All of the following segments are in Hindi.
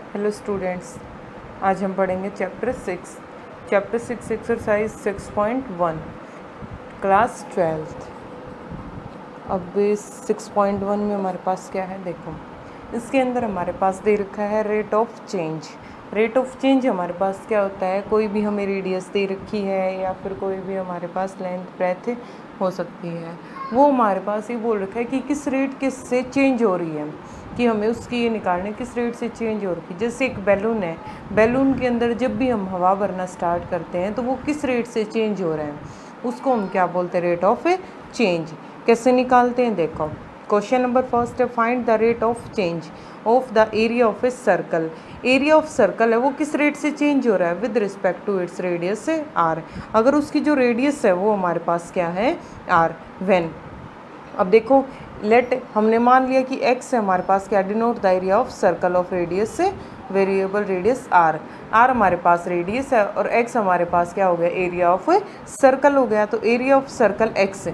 हेलो स्टूडेंट्स, आज हम पढ़ेंगे चैप्टर 6 एक्सरसाइज 6.1 क्लास 12th। अब इस 6.1 में हमारे पास क्या है, देखो इसके अंदर हमारे पास दे रखा है rate of change. Rate of change हमारे पास क्या होता है, कोई भी हमें रेडियस दे रखी है या फिर कोई भी हमारे पास लेंथ ब्रेथ हो सकती है, वो हमारे पास ये बोल रखा है कि किस रेट के से चेंज हो रही है, कि हमें उसकी ये निकालने किस रेट से चेंज हो रही है। जैसे एक बैलून है, बैलून के अंदर जब भी हम हवा भरना स्टार्ट करते हैं तो वो किस रेट से चेंज हो रहा है, उसको हम क्या बोलते हैं, रेट ऑफ चेंज। कैसे निकालते हैं, देखो क्वेश्चन नंबर फर्स्ट है, find the rate of change of the area of a circle. Area of circle है वो किस रेट से चेंज हो रहा है, with respect to its radius है आर। अगर उसकी जो रेडियस है वो हमारे पास क्या है, आर। व्हेन, अब देखो लेट हमने मान लिया कि x है हमारे पास क्या, denote the area of circle of radius से वेरिएबल रेडियस आर। आर हमारे पास रेडियस है और x हमारे पास क्या हो गया, एरिया ऑफ सर्कल हो गया। तो एरिया ऑफ सर्कल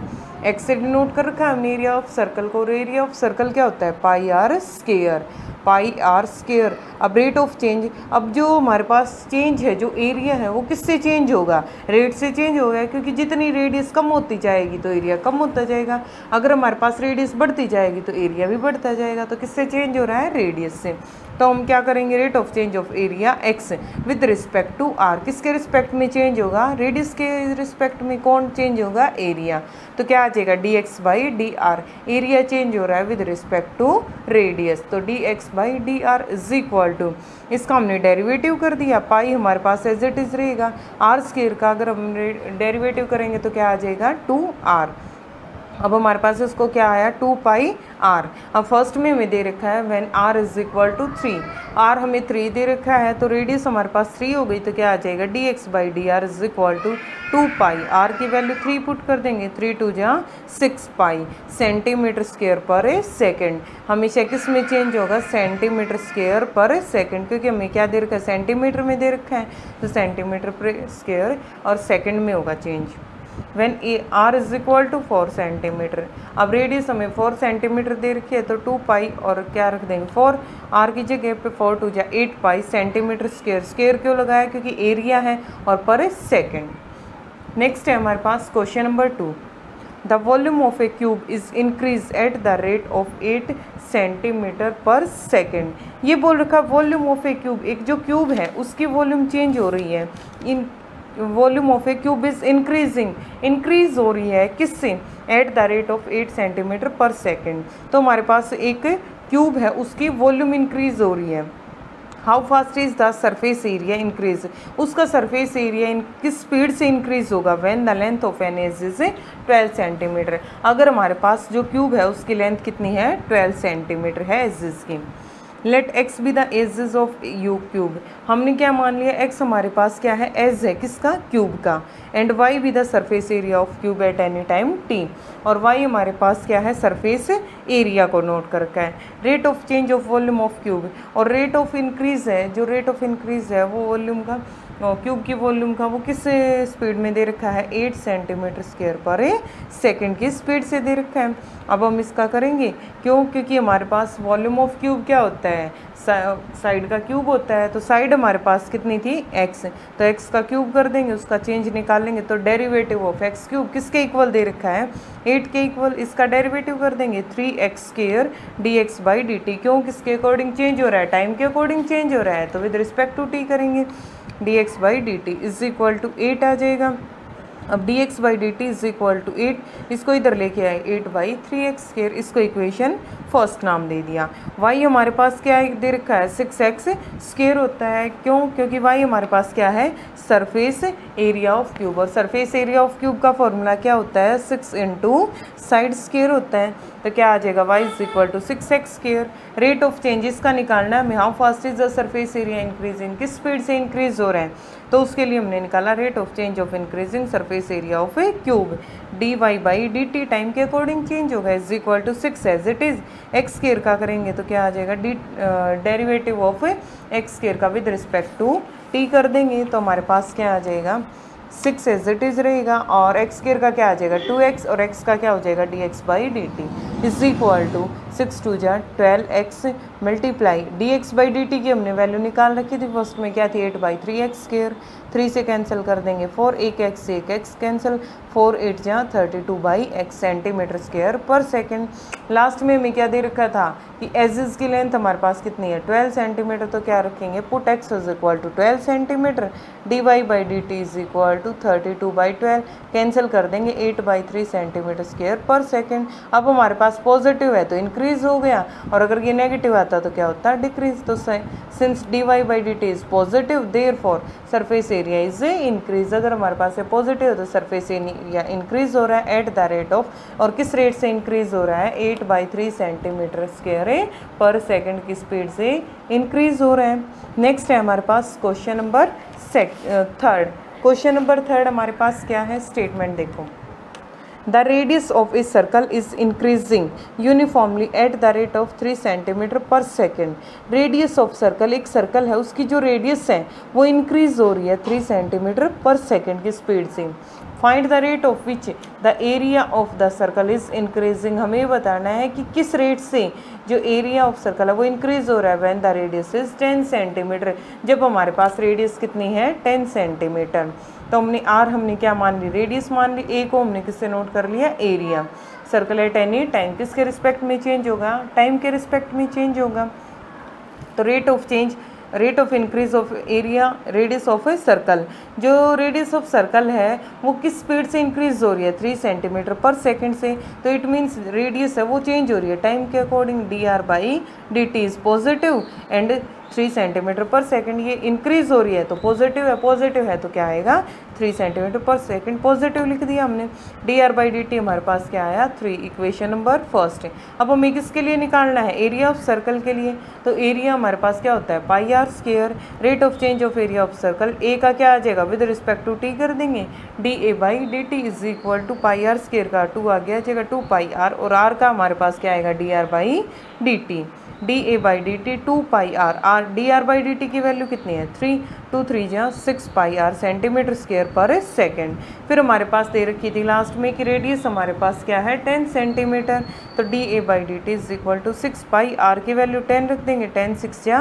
x से डिनोट कर रखा है हमने एरिया ऑफ सर्कल को। एरिया ऑफ सर्कल क्या होता है, pi r square, pi r square. अब रेट ऑफ चेंज, अब जो हमारे पास चेंज है, जो एरिया है वो किससे चेंज होगा, रेट से चेंज होगा, क्योंकि जितनी रेडियस कम होती जाएगी तो एरिया कम होता जाएगा। अगर हमारे पास रेडियस बढ़ती जाएगी तो एरिया भी बढ़ता जाएगा। तो किससे चेंज हो रहा है, रेडियस से। तो हम क्या करेंगे, rate of change of area x with respect to r, किसके रिस्पेक्ट में चेंज होगा, रेडियस के रिस्पेक्ट में कौन चेंज होगा, एरिया। तो क्या आ जाएगा, dx by D R. Area change हो रहा है विद रिस्पेक्ट टू रेडियस, तो dx by D R is equal to, इसका हमने डेरिवेटिव कर दिया, पाई हमारे पास एज इट इज रहेगा, आर स्क्वायर का अगर हम डेरिवेटिव करेंगे तो क्या आ जाएगा, 2r। अब हमारे पास इसको क्या आया, 2 पाई आर। अब फर्स्ट में हमें दे रखा है when r is equal to 3, r हमें 3 दे रखा है, तो रेडियस हमारे पास 3 हो गई, तो क्या आ जाएगा, dx by D R is equal to 2 pi, r की वैल्यू 3 पुट कर देंगे, 3 2 जा 6 pi centimetre square per second. हमेशा किस में चेंज होगा, सेंटीमीटर स्क्वायर पर सेकेंड, क्योंकि हमें क्या दे रखा है, सेंटीमीटर में दे रखा है, तो सेंटीमीटर पर स्क्वायर और सेकेंड में होगा change. When r is equal to 4 centimetre, अब रेडियस हमें 4 सेंटीमीटर दे रखी है, तो 2 पाई और क्या रख देंगे 4, आर की जगह पे 4 2 जा 8 पाई सेंटीमीटर स्क्वायर। स्क्वायर क्यों लगाया, क्योंकि एरिया है और पर सेकेंड। नेक्स्ट है हमारे पास question number 2, the volume of a cube is increase at the rate of 8 centimetre per second. ये बोल रखा वॉल्यूम ऑफ ए क्यूब, एक जो क्यूब है उसकी वॉल्यूम चेंज हो रही है, in volume of a cube is increasing, increase हो रही है किससे, at the rate of 8 centimetre per second. तो हमारे पास एक क्यूब है उसकी वॉल्यूम इंक्रीज हो रही है। How fast is the surface area increase, उसका सरफेस एरिया किस स्पीड से इंक्रीज होगा, when the length of an edge is 12 centimetre. अगर हमारे पास जो क्यूब है उसकी लेंथ कितनी है, 12 सेंटीमीटर है एजेस की। Let x be the edges of you cube, हमने क्या मान लिया, x हमारे पास क्या है, एज है किसका, क्यूब का, and y be the surface area of cube at any time t, और y हमारे पास क्या है, सरफेस एरिया को नोट कर रखा है। Rate of change of volume of cube, और रेट ऑफ इंक्रीज है, जो रेट ऑफ इंक्रीज है वो वॉल्यूम का, क्यूब की वॉल्यूम का वो किस स्पीड में दे रखा है, 8 सेंटीमीटर स्क्वायर पर सेकेंड की स्पीड से दे रखा है। अब हम इसका करेंगे, क्यों, क्योंकि हमारे पास वॉल्यूम ऑफ क्यूब क्या होता है, साइड का क्यूब होता है, तो साइड हमारे पास कितनी थी, x, तो x का क्यूब कर देंगे, उसका चेंज निकालेंगे, तो डेरिवेटिव ऑफ x क्यूब किसके इक्वल दे रखा है, 8 के इक्वल, इसका डेरिवेटिव कर देंगे 3x square dx by d t. क्यों, किसके अकॉर्डिंग चेंज हो रहा है, टाइम के अकॉर्डिंग चेंज हो रहा है, तो विद रिस्पेक्ट टू t करेंगे, dx by d t is equal to 8 आ जाएगा। अब dx by d t is equal to 8, इसको इधर लेके आए 8 बाई 3x स्क्वायर, इसको इक्वेशन फर्स्ट नाम दे दिया। y हमारे पास क्या है, दे रखा है 6x स्क्वायर होता है, क्यों, क्योंकि y हमारे पास क्या है, सरफेस एरिया ऑफ क्यूब, और सरफेस एरिया ऑफ क्यूब का फॉर्मूला क्या होता है, 6 इंटू साइड स्क्वायर होता है, तो क्या आ जाएगा, y is equal to 6x square. Rate of changes का निकालना है हमें, how fast is the surface area increasing, किस स्पीड से इंक्रीज हो रहा है, तो उसके लिए हमने निकाला rate of change of increasing surface area of a cube, dy by d t time के अकॉर्डिंग चेंज होगा, is equal to 6 as it is. X square का करेंगे तो क्या आ जाएगा, डेरिवेटिव ऑफ एक्स स्क्वायर का विद रिस्पेक्ट टू t कर देंगे, तो हमारे पास क्या आ जाएगा, 6 एज इट इज रहेगा, और एक्स स्क्वायर का क्या आ जाएगा, 2x, और x का क्या हो जाएगा, dx by d t is equal to 6 2 जा 12x मल्टीप्लाई dx/dt की हमने वैल्यू निकाल रखी थी, फर्स्ट में क्या थी 8/3x², 3 से कैंसिल कर देंगे 4, एक x से एक x कैंसिल, 4 8 जा 32/x centimetre square per second. Last में हमें क्या दे रखा था कि एजेस की लेंथ हमारे पास कितनी है 12 सेंटीमीटर, तो क्या रखेंगे put x is equal to 12 centimetre, dy/dt is equal to 32/12, cancel कर देंगे 8/3 सेंटीमीटर स्क्वायर पर सेकेंड। अब हमारे पास पॉजिटिव है तो इंक्रीज हो गया, और अगर ये नेगेटिव आता तो क्या होता है डिक्रीज। तो since dy/dt is positive therefore surface area is increase. अगर हमारे पास है पॉजिटिव तो सरफेस एरिया इंक्रीज हो रहा है एट द रेट ऑफ, और किस रेट से इंक्रीज हो रहा है 8/3 सेंटीमीटर स्क्वायर पर सेकंड की स्पीड से इंक्रीज हो रहा है। नेक्स्ट है हमारे पास question number third. Question number third हमारे पास क्या है, स्टेटमेंट देखो, the radius of a circle is increasing uniformly at the rate of 3 centimetre per second. Radius of circle, एक सर्कल है उसकी जो रेडियस है वो इंक्रीज हो रही है 3 सेंटीमीटर पर सेकेंड की स्पीड से। Find the rate of which the area of the circle is increasing. हमें बताना है कि किस रेट से जो एरिया ऑफ सर्कल है वो इंक्रीज हो रहा है when the radius is 10 centimetre, जब हमारे पास रेडियस कितनी है 10 सेंटीमीटर। तो हमने आर हमने क्या मान ली रेडियस मान ली, ए को हमने किससे नोट कर लिया area. Circle at any time किसके रिस्पेक्ट में चेंज होगा, टाइम के रिस्पेक्ट में चेंज होगा। तो rate of change, rate of increase of area radius of a circle, जो रेडियस ऑफ सर्कल है वो किस स्पीड से इंक्रीज हो रही है 3 सेंटीमीटर पर सेकेंड से। तो इट मीन्स रेडियस है वो चेंज हो रही है टाइम के according, dr/dt is positive and 3 centimetre per second ये इंक्रीज हो रही है, तो पॉजिटिव है तो क्या आएगा 3 सेंटीमीटर पर सेकेंड, पॉजिटिव लिख दिया हमने। dr/dt हमारे पास क्या आया 3, इक्वेशन नंबर फर्स्ट है। अब हमें किसके लिए निकालना है, एरिया ऑफ सर्कल के लिए। तो एरिया हमारे पास क्या होता है πr², rate of change of area of circle, A का क्या आ जाएगा विद रिस्पेक्ट टू टी कर देंगे, dA/dt is equal to πr² का 2 आ गया जाएगा 2πr, और r का हमारे पास क्या आएगा dr/dt, dA/dt 2πr, dr/dt की वैल्यू कितनी है 3, 2 3 जा 6πr centimetre square per second. फिर हमारे पास दे रखी थी लास्ट में कि रेडियस हमारे पास क्या है 10 सेंटीमीटर, तो dA/dt is equal to 6πr की वैल्यू 10 रख देंगे, 10 6 जा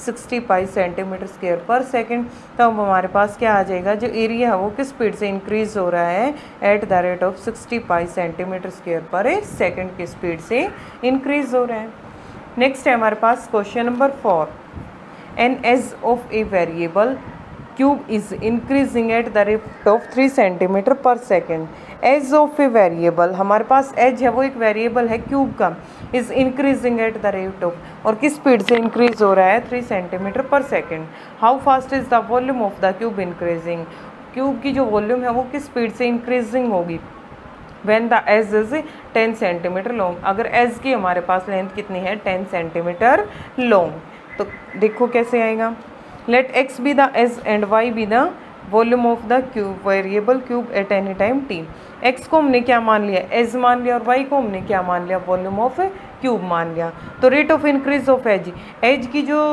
60π सेंटीमीटर स्क्वायर पर सेकेंड। तो अब हमारे पास क्या आ जाएगा, जो एरिया है वो किस स्पीड से इंक्रीज हो रहा है at the rate of 60π centimetre square per second की स्पीड से इंक्रीज हो रहा है। नेक्स्ट है हमारे पास question number 4, an edge of a variable cube is increasing at the rate of 3 centimetre per second. Edge of a variable, हमारे पास एज है वो एक वेरिएबल है क्यूब का, is increasing at the rate of, और किस स्पीड से इंक्रीज हो रहा है 3 centimetre per second. How fast is the volume of the cube increasing, cube की जो वॉल्यूम है वो किस स्पीड से इंक्रीजिंग होगी when the edge is 10 centimetre long. अगर एज की हमारे पास लेंथ कितनी है 10 सेंटीमीटर लॉन्ग, तो देखो कैसे आएगा, let x be the edge and y be the volume of the cube variable cube at any time t। x को हमने क्या मान लिया एज मान लिया, और y को हमने क्या मान लिया वॉल्यूम ऑफ क्यूब मान लिया। तो rate of increase of edge, edge की जो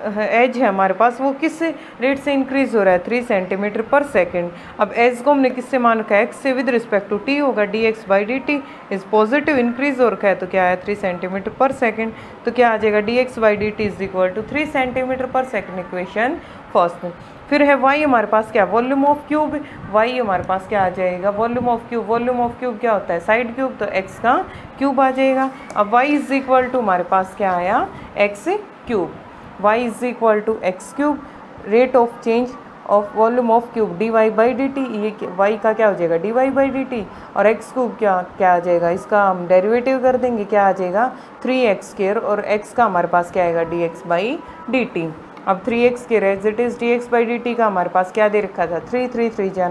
एज है हमारे पास वो किस रेट से इंक्रीज हो रहा है 3 सेंटीमीटर पर सेकेंड। अब एज को हमने किससे मान रखा है x से, विद रिस्पेक्ट टू t होगा dx/dt इज पॉजिटिव इंक्रीज हो रखा है, तो क्या है 3 सेंटीमीटर पर सेकेंड। तो क्या आ जाएगा dx/dt is equal to 3 centimetre per second, equation first. फिर है y हमारे पास क्या वॉल्यूम ऑफ क्यूब, y हमारे पास क्या आ जाएगा volume of cube, volume of cube क्या होता है साइड क्यूब, तो x का क्यूब आ जाएगा। अब y इज इक्वल टू हमारे पास क्या आया x cube, y is equal to x cube, rate of change of volume of cube dy/dt, ये y का क्या हो जाएगा dy/dt, और x क्यूब क्या आ जाएगा, इसका हम डेरिवेटिव कर देंगे, क्या आ जाएगा 3x², और x का हमारे पास क्या आएगा dx/dt। अब 3x के एज इट इज dx/dt का हमारे पास क्या दे रखा था 3 3 3 जा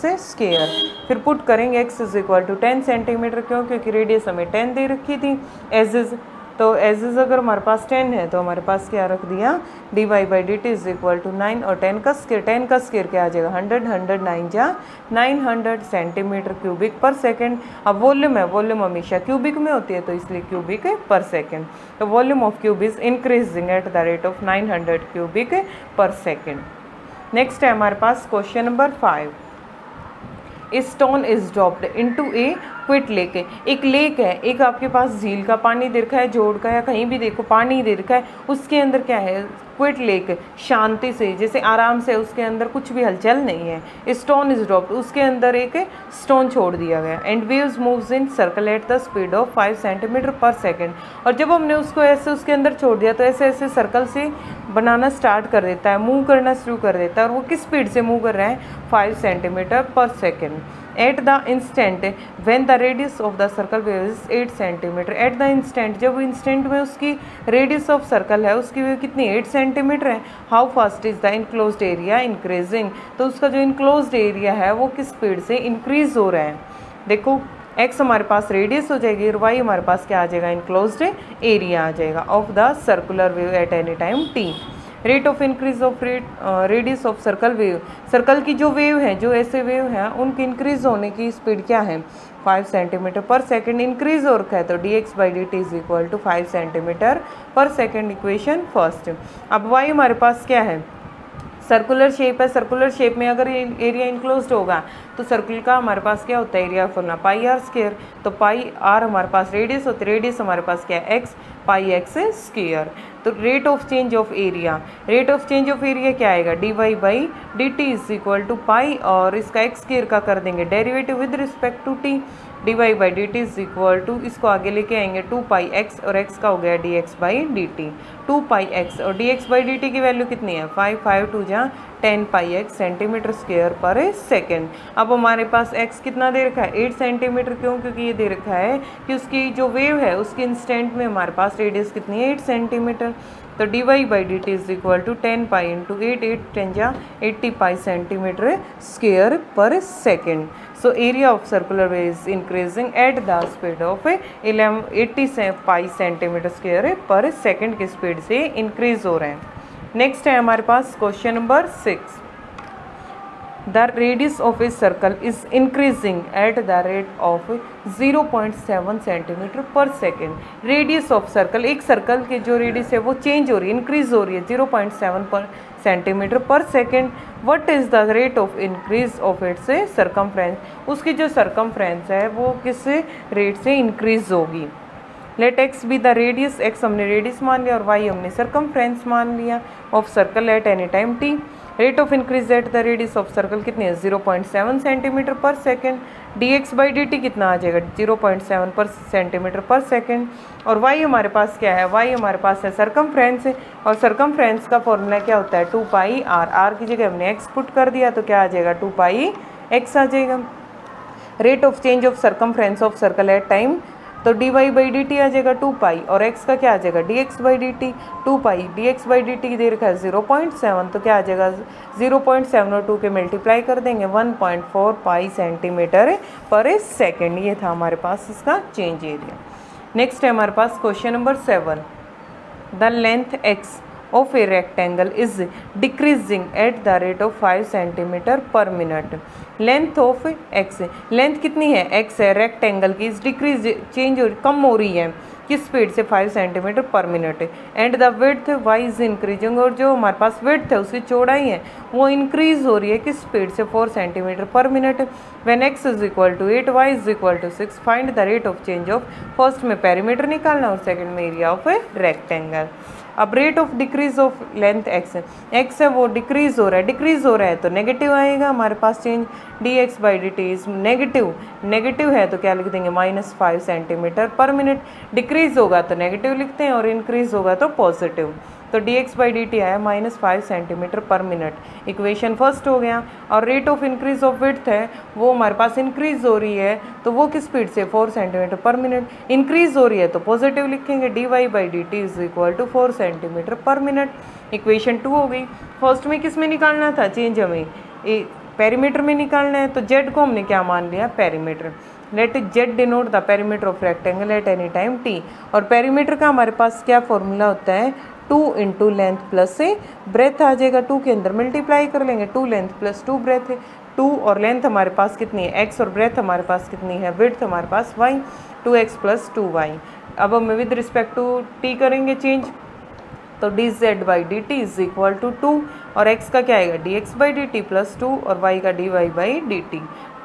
9x²। फिर पुट करेंगे x is equal to 10 centimetre, क्योंकि रेडियस हमें 10 दे रखी थी एज इज, तो एज इज अगर हमारे पास 10 है तो हमारे पास क्या रख दिया dy/dt इज इक्वल टू 9, और 10 का स्क्वायर क्या आ जाएगा 100 100 9 जा 900 सेंटीमीटर क्यूबिक पर सेकेंड। अब वॉल्यूम है, वॉल्यूम हमेशा क्यूबिक में होती है तो इसलिए क्यूबिक पर सेकेंड। तो volume of cube is increasing at the rate of 900 cubic per second. Next है हमारे पास question number 5, A stone is dropped into a quiet lake है, एक लेक है, एक आपके पास झील का पानी दे रखा है, जोड़ का या कहीं भी देखो पानी दे रखा है, उसके अंदर क्या है, क्विट लेक, शांति से जैसे आराम से, उसके अंदर कुछ भी हलचल नहीं है। स्टोन इज ड्रॉप्ड, उसके अंदर एक स्टोन छोड़ दिया गया। And waves moves in circle at the speed of 5 centimetre per second. और जब हमने उसको ऐसे उसके अंदर छोड़ दिया तो ऐसे ऐसे सर्कल से बनाना स्टार्ट कर देता है, मूव करना शुरू कर देता है। और वो किस स्पीड से मूव कर रहा है, 5 centimetre per second. At the instant when the radius of the circle wave is 8 centimetre. At the instant, जब इंस्टेंट में उसकी रेडियस ऑफ सर्कल है उसकी वेव कितनी, 8 सेंटीमीटर है। How fast is the enclosed area increasing, तो उसका जो इनक्लोज्ड एरिया है वो किस स्पीड से इंक्रीज हो रहा है। देखो x हमारे पास रेडियस हो जाएगी और y हमारे पास क्या आ जाएगा, इनक्लोज्ड एरिया आ जाएगा of the circular wave at any time t। Rate of increase of radius of circle wave, circle की जो वेव है, जो ऐसे वेव हैं उनकी इंक्रीज होने की स्पीड क्या है, 5 सेंटीमीटर पर सेकेंड इंक्रीज हो रखा है। तो dx/dt is equal to 5 centimetre per second, equation first. अब y हमारे पास क्या है, सर्कुलर शेप है, सर्कुलर शेप में अगर एरिया इनक्लोज्ड होगा तो सर्कल का हमारे पास क्या होता है, area formula pi r square. तो पाई आर हमारे पास रेडियस होती है, रेडियस हमारे पास क्या है, एक्स, पाई एक्स स्क्वायर। तो rate of change of area, rate of change of area क्या आएगा, dy/dt इज इक्वल टू पाई, और इसका एक्स स्क्वायर का कर देंगे derivative with respect to t। dy/dt is equal to, इसको आगे लेके आएंगे 2πx और x का हो गया dx/dt। 2πx और dx/dt की वैल्यू कितनी है, 5 2 जा 10πx centimetre square per second. अब हमारे पास x कितना दे रखा है, 8 सेंटीमीटर। क्यों, क्योंकि ये दे रखा है कि उसकी जो वेव है उसके इंस्टेंट में हमारे पास रेडियस कितनी है, 8 सेंटीमीटर। तो dy/dt is equal to 10π into 8, 8 10 जा 80π centimetre square per second. So area of circular wave is increasing at the speed of 80π centimetre square per second की स्पीड से इंक्रीज हो रहे हैं। नेक्स्ट है हमारे पास question number 6। The radius of a circle is increasing at the rate of 0.7 centimetre per second. Radius of circle, एक सर्कल की जो रेडियस है वो चेंज हो रही है, इंक्रीज हो रही है 0.7 centimetre per second. What is the rate of increase of its circumference, उसकी जो सरकमफ्रेंस है वो किस रेट से इंक्रीज होगी। Let x be the radius, x हमने रेडियस मान लिया और वाई हमने सरकमफ्रेंस मान लिया of circle at any time t. Rate of increase at the radius of circle कितनी है, 0.7 सेंटीमीटर पर सेकेंड। dx/dt कितना आ जाएगा, 0.7 पर सेंटीमीटर पर सेकेंड। और y हमारे पास क्या है, y हमारे पास है सरकमफ्रेंस, और सरकमफ्रेंस का फॉर्मूला क्या होता है, 2πr। r की जगह हमने x पुट कर दिया तो क्या आ जाएगा, 2πx आ जाएगा। Rate of change of circumference of circle at time, तो dy/dt आ जाएगा 2π और x का क्या आ जाएगा, dx/dt। 2π dx/dt दे रखा है 0.7, तो क्या आ जाएगा, 0.7 और 2 के मल्टीप्लाई कर देंगे 1.4π सेंटीमीटर पर सेकेंड। ये था हमारे पास इसका चेंज एरिया। नेक्स्ट है हमारे पास question number 7। The length x of a rectangle is decreasing at the rate of 5 centimetre per minute. Length of x, length कितनी है, x है, रेक्टेंगल की, इस डिक्रीज चेंज हो, कम हो रही है किस स्पीड से, 5 centimetre per minute. And the width y is increasing, और जो हमारे पास विड्थ है उसकी चौड़ाई है वो इंक्रीज हो रही है किस स्पीड से, 4 centimetre per minute. When x is equal to 8, y is equal to 6, find the rate of change of, first में पेरीमीटर निकालना और सेकंड में एरिया ऑफ ए रेक्टेंगल। अब rate of decrease of length x है वो डिक्रीज हो रहा है, डिक्रीज हो रहा है तो नेगेटिव आएगा हमारे पास change. dx/dt is negative, negative है तो क्या लिख देंगे, -5 सेंटीमीटर पर मिनट। डिक्रीज होगा तो नेगेटिव लिखते हैं और इंक्रीज होगा तो पॉजिटिव। तो dx/dt आया -5 centimetre per minute, equation first हो गया। और rate of increase of width है वो हमारे पास इंक्रीज हो रही है तो वो किस स्पीड से, 4 सेंटीमीटर पर मिनट। इंक्रीज हो रही है तो पॉजिटिव लिखेंगे, dy/dt is equal to 4 centimetre per minute, equation 2 हो गई। फर्स्ट में किस में निकालना था चेंज, हमें पेरीमीटर में निकालना है, तो z को हमने क्या मान लिया, perimeter. Let z denote the perimeter of rectangle at any time t। और पेरीमीटर का हमारे पास क्या फॉर्मूला होता है, 2 इंटू लेंथ प्लस ब्रेथ आ जाएगा, 2 के अंदर मल्टीप्लाई कर लेंगे, 2 लेंथ प्लस 2 ब्रेथ। 2 और लेंथ हमारे पास कितनी है, x, और ब्रेथ हमारे पास कितनी है, विड्थ हमारे पास y, 2x प्लस 2y। अब हम विद रिस्पेक्ट टू t करेंगे चेंज, तो dz/dt इज इक्वल टू 2 और x का क्या आएगा, dx/dt प्लस 2 और y का dy/dt।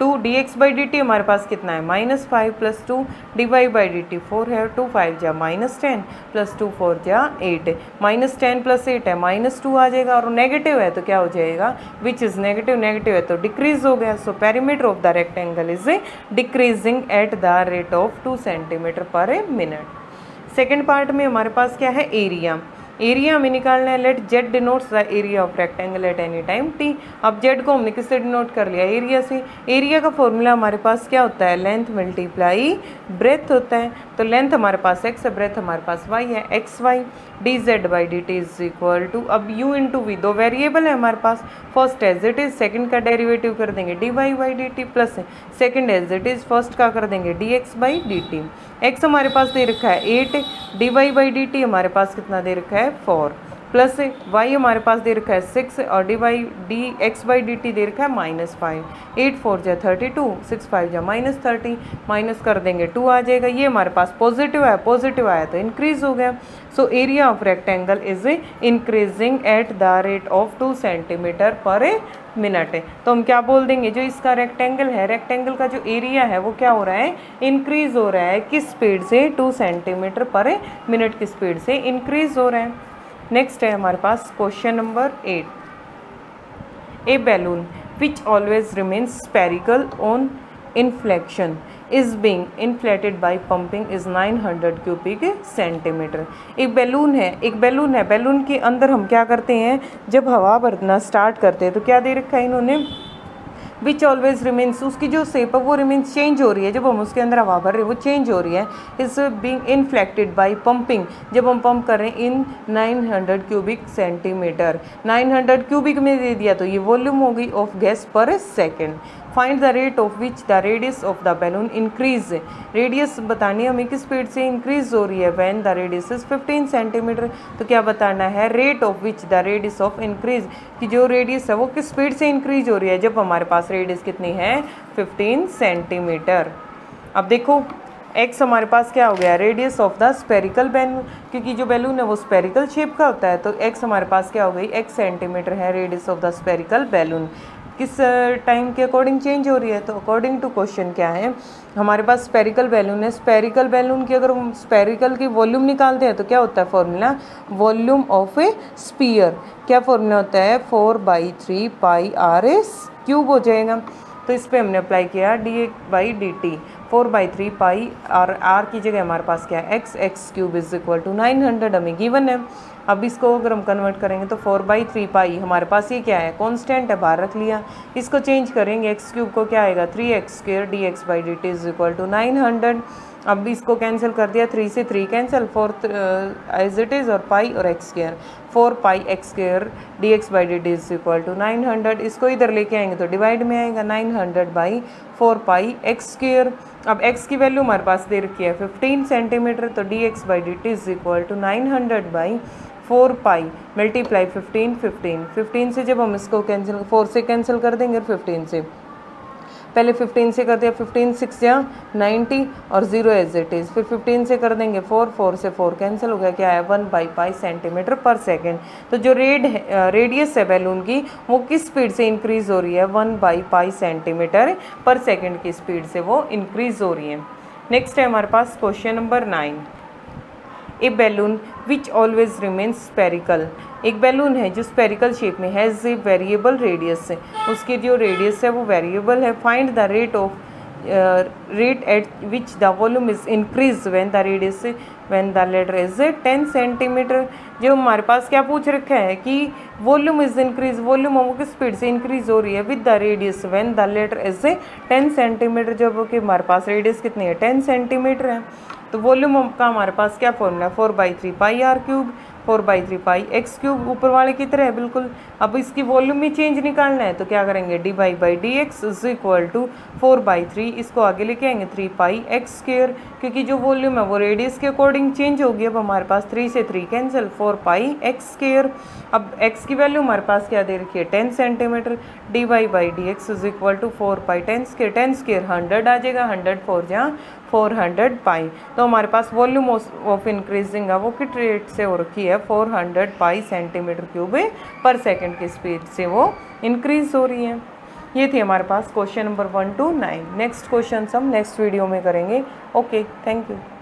2 dx/dt हमारे पास कितना है -5 + 2 dy/dt 4 है, 2 5 जा -10 + 2 4 जा 8, -10 + 8 है -2 आ जाएगा, और नेगेटिव है तो क्या हो जाएगा, विच इज़ नेगेटिव, नेगेटिव है तो डिक्रीज हो गया। So perimeter of the rectangle is decreasing at the rate of 2 centimetre per minute. Second part में हमारे पास क्या है, एरिया। एरिया हमें निकालना है, let z denotes the area of rectangle at any time t. अब जेड को हमने किससे डिनोट कर लिया, एरिया से। एरिया का फॉर्मूला हमारे पास क्या होता है, लेंथ मल्टीप्लाई ब्रेथ होता है। तो लेंथ हमारे पास x है, ब्रेथ हमारे पास y है, x y dz/dt is equal to, अब u इंटू वी, दो वेरिएबल है हमारे पास, first as it is, second का डेरिवेटिव कर देंगे dy/dt plus second as it is, first का कर देंगे dx/dt। x हमारे पास दे रखा है 8, dy/dt हमारे पास कितना दे रखा है 4, प्लस y हमारे पास दे रखा है 6 और dx/dt दे रखा है -5, 8 4 जा 32, 6 5 जा -30, माइनस कर देंगे 2 आ जाएगा। ये हमारे पास पॉजिटिव है, पॉजिटिव आया तो इंक्रीज हो गया। So area of rectangle is increasing at the rate of 2 centimetre per minute है। तो हम क्या बोल देंगे, जो इसका रेक्टेंगल है, रेक्टेंगल का जो एरिया है वो क्या हो रहा है, इंक्रीज हो रहा है। किस स्पीड से, 2 सेंटीमीटर पर मिनट की स्पीड से इंक्रीज हो रहा है। नेक्स्ट है हमारे पास question number 8। A balloon which always remains spherical on inflection is being inflated by pumping is 900 cubic centimetre. एक बैलून है, बैलून के अंदर हम क्या करते हैं, जब हवा भरना स्टार्ट करते हैं तो क्या दे रखा है इन्होंने, विच ऑलवेज रिमेन्स, उसकी जो शेप है वो रिमेन्स चेंज हो रही है, जब हम उसके अंदर हवा भर रहे हैं वो चेंज हो रही है। Is being inflected by pumping, जब हम पंप कर रहे हैं इन 900 क्यूबिक सेंटीमीटर, 900 क्यूबिक में दे दिया तो ये वॉल्यूम हो गई of gas per second. Find the rate of which the radius of the balloon increase, radius बतानी है हमें किस स्पीड से इंक्रीज हो रही है, when the radius is 15 centimetre. तो क्या बताना है, rate of which the radius of increase, कि जो रेडियस है वो किस स्पीड से इंक्रीज हो रही है, जब हमारे पास रेडियस कितनी है 15 सेंटीमीटर। अब देखो x हमारे पास क्या हो गया, radius of the spherical balloon, क्योंकि जो बैलून है वो स्पेरिकल शेप का होता है, तो x हमारे पास क्या हो गई, x सेंटीमीटर है radius of the spherical balloon. किस टाइम के अकॉर्डिंग चेंज हो रही है, तो अकॉर्डिंग टू क्वेश्चन क्या है, हमारे पास स्पेरिकल बैलून है, स्पेरिकल बैलून की अगर हम स्पेरिकल की वॉल्यूम निकालते हैं तो क्या होता है formula, volume of a sphere, क्या फॉर्मूला होता है 4/3 πr³ हो जाएगा। तो इस पर हमने अप्लाई किया dx/dt 4/3 पाई, और r की जगह हमारे पास क्या है x³ इज इक्वल टू 900 हमें गिवन है। अब इसको अगर हम कन्वर्ट करेंगे तो 4/3 पाई हमारे पास ये क्या है, कांस्टेंट है, बाहर रख लिया। इसको चेंज करेंगे x³ को क्या आएगा 3x² dx/dt is equal to 900। अब इसको कैंसिल कर दिया, 3 से 3 कैंसिल, 4 एज इट इज़, और पाई और x², 4 πx² dx/dt is equal to 900। इसको इधर लेके आएंगे तो डिवाइड में आएगा 900/4 πx²। अब x की वैल्यू हमारे पास दे रखी है 15 सेंटीमीटर, तो dx/dt is equal to 900/4 pi multiply 15 से जब हम इसको कैंसिल 4 से कैंसिल कर देंगे, 15 से पहले 15 से कर दिया, 15 6 या 90 और 0 एज इट इज़, फिर 15 से कर देंगे 4 से 4 कैंसिल हो गया, क्या है 1/π सेंटीमीटर पर सेकेंड। तो जो रेडियस है बैलून की वो किस स्पीड से इंक्रीज हो रही है, 1/π सेंटीमीटर पर सेकेंड की स्पीड से वो इंक्रीज हो रही है। नेक्स्ट है हमारे पास question number 9। A balloon which always remains spherical, एक बैलून है जो स्पेरिकल शेप में हैज़ ए वेरिएबल रेडियस है, उसकी जो रेडियस है वो वेरिएबल है। Find the rate at which the volume is increase when the latter is 10 centimeter. जो हमारे पास क्या पूछ रखा है कि वॉल्यूम इज इंक्रीज, वॉल्यूम वो किस स्पीड से इंक्रीज हो रही है, with the radius when the latter is 10 centimetre, जब कि हमारे पास रेडियस कितनी है 10 सेंटीमीटर है। तो वॉल्यूम का हमारे पास क्या फॉर्मूला, 4/3 πr³, 4/3 πx³ ऊपर वाले की तरह है बिल्कुल। अब इसकी वॉल्यूम में चेंज निकालना है तो क्या करेंगे, dy/dx इज इक्वल टू 4/3, इसको आगे लेके आएंगे 3 πx², क्योंकि जो वॉल्यूम है वो रेडियस के अकॉर्डिंग चेंज होगी। अब हमारे पास 3 से 3 कैंसिल, 4 πx²। अब x की वैल्यू हमारे पास क्या दे रखी है 10 centimeter, dy/dx is equal to 4 π 10² 100 आ जाएगा, 100 4 जहाँ 400 पाई। तो हमारे पास वॉल्यूम ऑफ इंक्रीजिंग है वो किस रेट से हो रखी है, 400 π सेंटीमीटर क्यूब पर सेकंड की स्पीड से वो इंक्रीज हो रही है। ये थी हमारे पास question number 1 to 9। Next question हम नेक्स्ट वीडियो में करेंगे। Okay, thank you.